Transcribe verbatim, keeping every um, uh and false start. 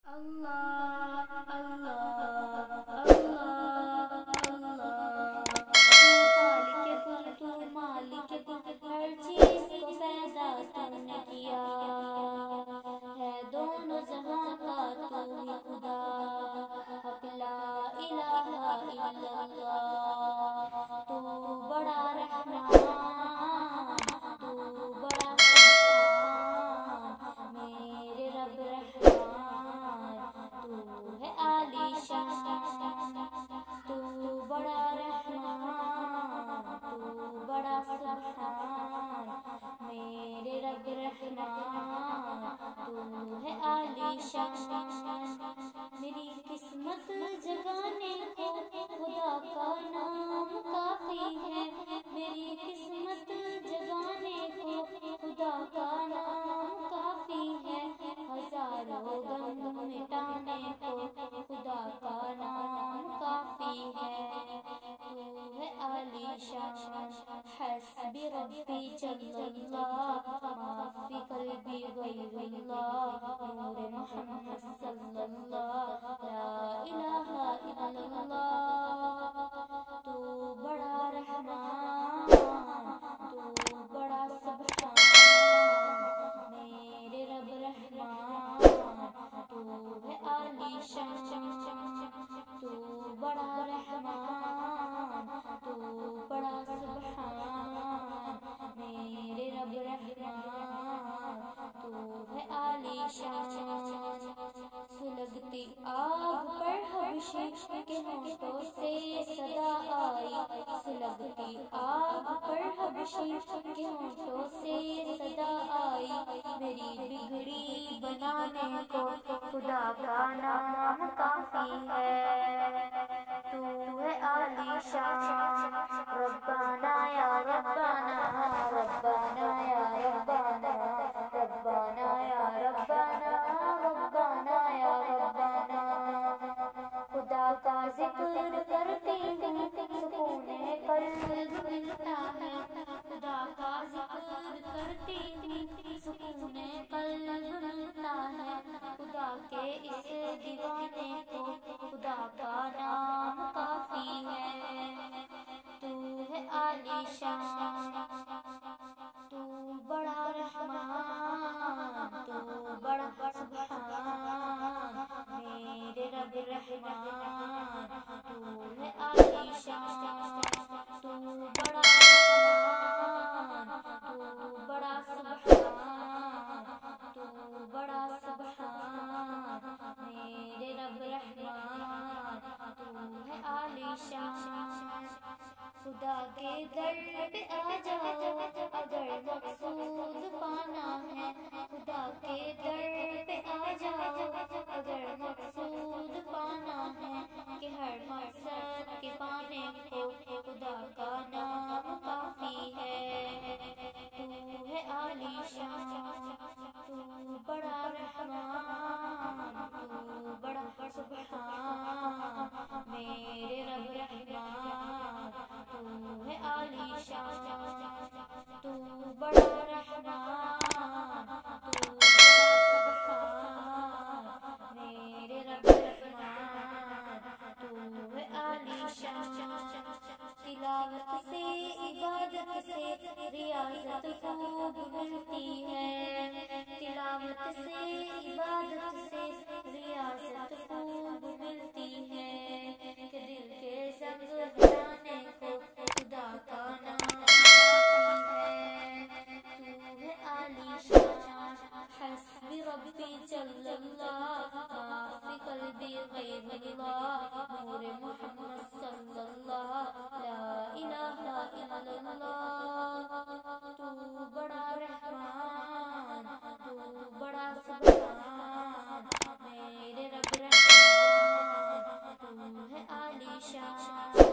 اللہ اللہ اللہ اللہ خالق کل تو مالک کل ہر چیز کو پیدا تو نے کیا ہے دونوں جہاں کا تو ہی خدا حق لا الہ الا اللہ تو بڑا رحمان تو بڑا سبحان میرے رب رحمان تو ہے عالی شان تو بڑا رحمان تو بڑا سبحان میرے رب رحمان تو ہے عالی شان میری قسمت جگانے کو خدا کا نام کافی ہے میری قسمت جگانے کو خدا کا نام کافی ہے ہزاروں غم مٹانے کو خدا کا نام کافی ہے تو ہے عالی شان حسبی ربی جل اللہ ما فی قلبی غیر اللہ نور محمد صلی اللہ لا الہ الا اللہ تو بڑا رحمان تو بڑا سبحان میرے رب رحمان تو ہے عالی شان تو بڑا رحمان تو بڑا سبحان میرے رب رحمان تو ہے عالی شان سلگتی آگ پر حبشی کے ہونٹوں سے صدا آئی سلگتی آگ پر حبشی کے ہونٹوں سے صدا آئی میری بگڑی بنانے کو خدا کا نام کافی ہے تو ہے عالی شان ربنا یا ربنا ربنا یا ربنا ربنا یا ربنا ربنا یا ربنا خدا کا ذکر کرتے ہیں سکون قلب ملتا ہے خدا کا ذکر کرتے ہیں سکون قلب ملتا ہے خدا کے اس دیوانے کو خدا کا نام کافی ہے تو ہے عالی شان تو بڑا رحمان تو بڑا سبحان میرے رب رحمان تو ہے عالی شان تو بڑا رحمان تو بڑا سبحان تو بڑا سبحان میرے رب رحمان تو ہے عالی شان خدا کے در پہ آ جاؤ اگر مقصود پانا ہے خدا کے در پہ آ جاؤ اگر مقصود پانا ہے کہ ہر مقصد کے پانے کو خدا کا نام کافی ہے تو ہے عالی شان تو بڑا رحمان تو بڑا سبحان میرے رب رحمان تو ہے عالی شان تو بڑا رحمان تو بڑا سبحان میرے رب رحمان تو ہے عالی شان تلاوت سے عبادت سے ریاضت خوب ملتی ہے تلاوت سے عبادت سے ریاضت خوب ملتی ہے کہ دل کے زنگ ہٹانے کو خدا کا نام کافی ہے تو ہے عالی شان حسبی ربی جل اللہ ما فی قلبی غیر اللہ نور محمد صلی اللہ لا الہ الا اللہ تو بڑا رحمان تو بڑا سبحان میرے رب رحمان تو ہے عالی شان